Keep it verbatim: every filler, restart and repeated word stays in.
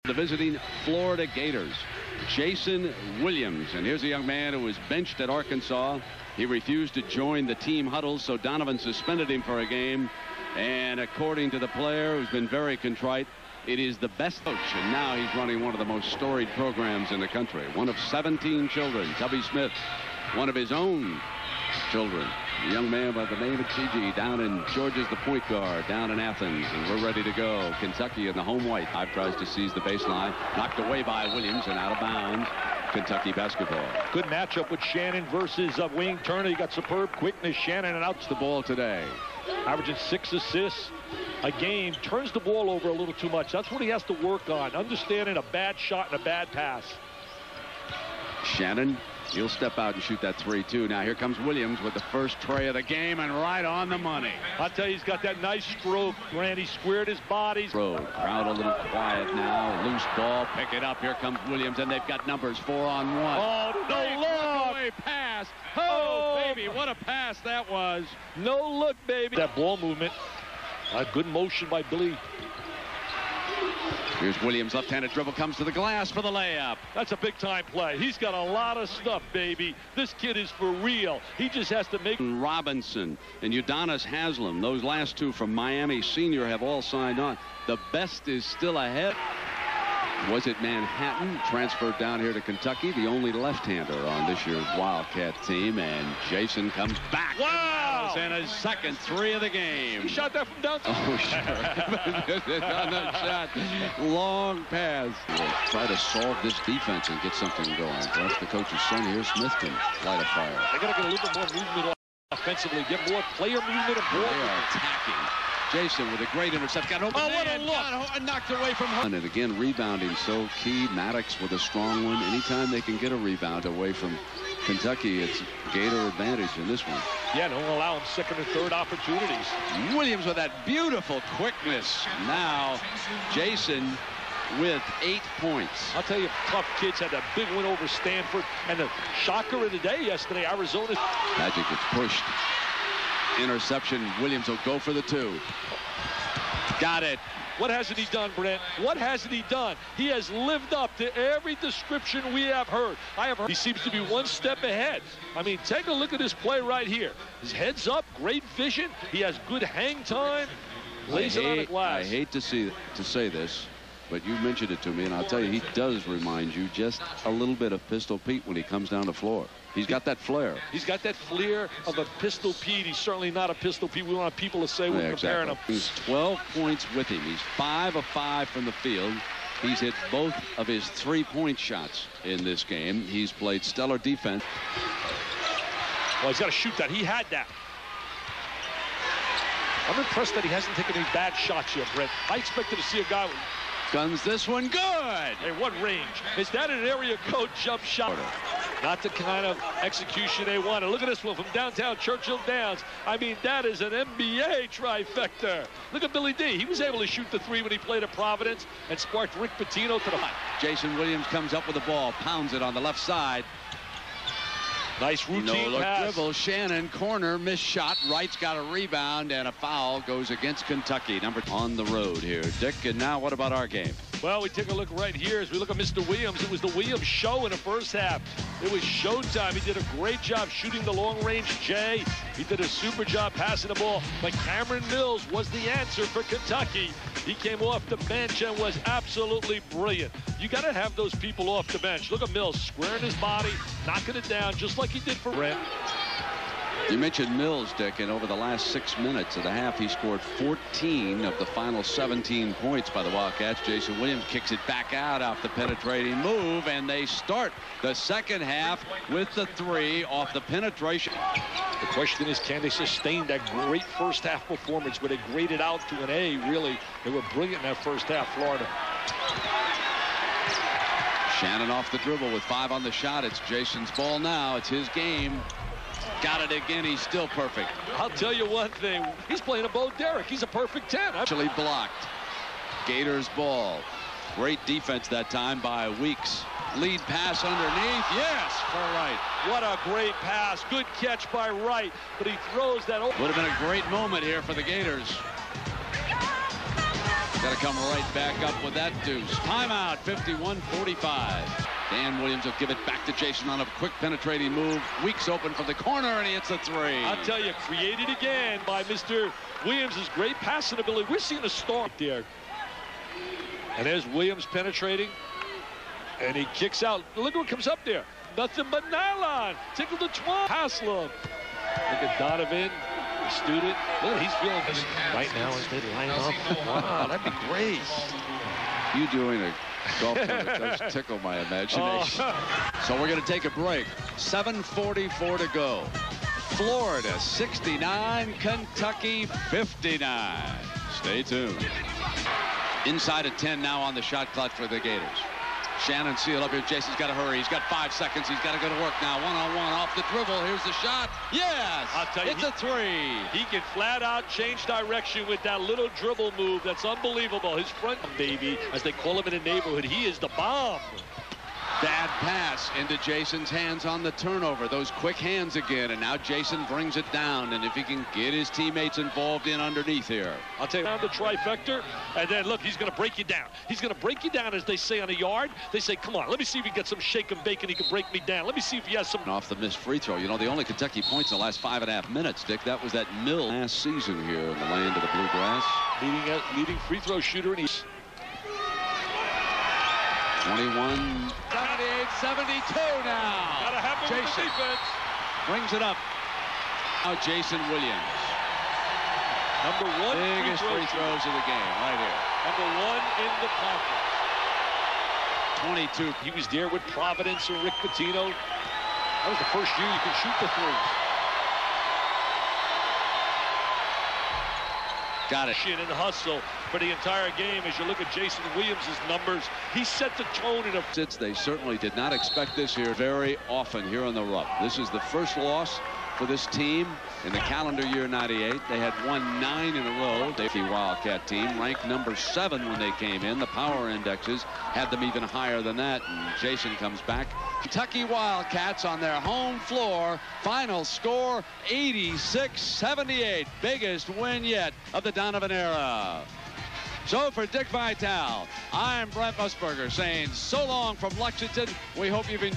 The visiting Florida Gators, Jason Williams. And here's a young man who was benched at Arkansas. He refused to join the team huddle, so Donovan suspended him for a game. And according to the player, who's been very contrite, it is the best coach, and now he's running one of the most storied programs in the country. One of seventeen children, Tubby Smith, one of his own children. A young man by the name of Gigi down in Georgia's the point guard down in Athens, and we're ready to go. Kentucky in the home white. Five tries to seize the baseline, knocked away by Williams and out of bounds. Kentucky basketball. Good matchup with Shannon versus uh, Wayne Turner. You got superb quickness. Shannon and outs the ball today. Averaging six assists a game. Turns the ball over a little too much. That's what he has to work on. Understanding a bad shot and a bad pass. Shannon, he'll step out and shoot that three two. Now here comes Williams with the first tray of the game, and right on the money. I'll tell you, he's got that nice stroke. Grant, he squared his body. Road. Crowd a little quiet now. Loose ball. Pick it up. Here comes Williams, and they've got numbers four on one. Oh, no look. Away pass. Oh, baby, what a pass that was. No look, baby. That ball movement. A good motion by Billy. Here's Williams, left-handed dribble, comes to the glass for the layup. That's a big-time play. He's got a lot of stuff, baby. This kid is for real. He just has to make... Robinson and Udonis Haslem, those last two from Miami Senior, have all signed on. The best is still ahead. Was it Manhattan, transferred down here to Kentucky, the only left-hander on this year's Wildcat team, and Jason comes back. Wow! And his second three of the game. He shot that from downtown. Oh, sure. On that shot. Long pass. We'll try to solve this defense and get something going. That's the coach's son here. Smith can light a fire. They got to get a little bit more movement offensively, get more player movement and ball. They are attacking. Jason with a great intercept. Got open. Oh, what a look. Got knocked away from home. And again, rebounding so key. Maddox with a strong one. Anytime they can get a rebound away from Kentucky, it's Gator advantage in this one. Yeah, don't allow him second or third opportunities. Williams with that beautiful quickness. Now, Jason with eight points. I'll tell you, tough kids had a big win over Stanford. And the shocker of the day yesterday, Arizona. Magic gets pushed. Interception. Williams will go for the two. Got it. What hasn't he done, Brent? What hasn't he done? He has lived up to every description we have heard. I have heard. He seems to be one step ahead. I mean, take a look at this play right here. His head's up, great vision. He has good hang time. Lays it on the glass. I hate to see to say this, but you mentioned it to me, and I'll tell you, he does remind you just a little bit of Pistol Pete when he comes down the floor. He's got that flair. He's got that flair of a Pistol Pete. He's certainly not a Pistol Pete. We want people to say we're yeah, comparing exactly. him. He's twelve points with him. He's five of five from the field. He's hit both of his three-point shots in this game. He's played stellar defense. Well, he's got to shoot that. He had that. I'm impressed that he hasn't taken any bad shots yet, Brett. I expected to see a guy with... Guns this one good. Hey, what range? Is that an area code jump shot? Not the kind of execution they wanted. Look at this one from downtown Churchill Downs. I mean, that is an N B A trifecta. Look at Billy D. He was able to shoot the three when he played at Providence and sparked Rick Pitino to the... Jason Williams comes up with the ball, pounds it on the left side. Nice routine no look pass. dribble. Shannon, corner, missed shot. Wright's got a rebound, and a foul goes against Kentucky. Number on the road here, Dick. And now what about our game? Well, we take a look right here as we look at Mister Williams. It was the Williams show in the first half. It was showtime. He did a great job shooting the long-range J. He did a super job passing the ball. But Cameron Mills was the answer for Kentucky. He came off the bench and was absolutely brilliant. You got to have those people off the bench. Look at Mills squaring his body, knocking it down, just like he did for Brent. You mentioned Mills, Dick, and over the last six minutes of the half, he scored fourteen of the final seventeen points by the Wildcats. Jason Williams kicks it back out off the penetrating move, and they start the second half with the three off the penetration. The question is, can they sustain that great first half performance where they graded out to an A? Really, they were brilliant in that first half, Florida. Shannon off the dribble with five on the shot. It's Jason's ball now. It's his game. Got it again. He's still perfect. I'll tell you one thing. He's playing a Bo Derek. He's a perfect ten. Actually blocked. Gators ball. Great defense that time by Weeks. Lead pass underneath. Yes, for Wright. What a great pass. Good catch by Wright. But he throws that over. Would have been a great moment here for the Gators. Got to come right back up with that deuce. Timeout, fifty-one forty-five. Dan Williams will give it back to Jason on a quick penetrating move. Weeks open from the corner, and he hits a three. I'll tell you, created again by Mister Williams' great passing ability. We're seeing a start there. And there's Williams penetrating. And he kicks out. Look what comes up there. Nothing but nylon. Tickle the twine. Haslem. Look at Donovan, the student. Look, he's feeling this right now as they line up. Wow, that'd be great. You doing a golf tournament does tickle my imagination. Oh. So we're going to take a break. seven forty-four to go. Florida sixty-nine, Kentucky fifty-nine. Stay tuned. Inside of ten now on the shot clock for the Gators. Shannon Seal up here. Jason's got to hurry. He's got five seconds. He's got to go to work now. One-on-one off the dribble. Here's the shot. Yes! I'll tell you, it's he, a three. He can flat out change direction with that little dribble move. That's unbelievable. His front baby, as they call him in the neighborhood, he is the bomb. Bad pass into Jason's hands on the turnover. Those quick hands again, and now Jason brings it down. And if he can get his teammates involved in underneath here. I'll take down the trifecta, and then look, he's going to break you down. He's going to break you down, as they say on a yard. They say, come on, let me see if he gets some shake and bake and he can break me down. Let me see if he has some. Off the missed free throw. You know, the only Kentucky points in the last five and a half minutes, Dick, that was that Mill last season here in the land of the Bluegrass. Leading, uh, leading free throw shooter, and he's twenty-one seventy-eight seventy-two now. Gotta have him with the defense. Brings it up. Now Jason Williams. Number one biggest free, free throws of the game right here. Number one in the conference. twenty-two. He was there with Providence and Rick Pitino. That was the first year you could shoot the three. Got it. In the hustle for the entire game. As you look at Jason Williams' numbers, he set the tone in a. They certainly did not expect this here very often here on the Rupp. This is the first loss for this team in the calendar year ninety-eight. They had won nine in a row. The Wildcat team ranked number seven when they came in. The power indexes had them even higher than that. And Jason comes back. Kentucky Wildcats on their home floor. Final score eighty-six seventy-eight. Biggest win yet of the Donovan era. So for Dick Vitale, I'm Brent Musburger saying so long from Lexington. We hope you've enjoyed.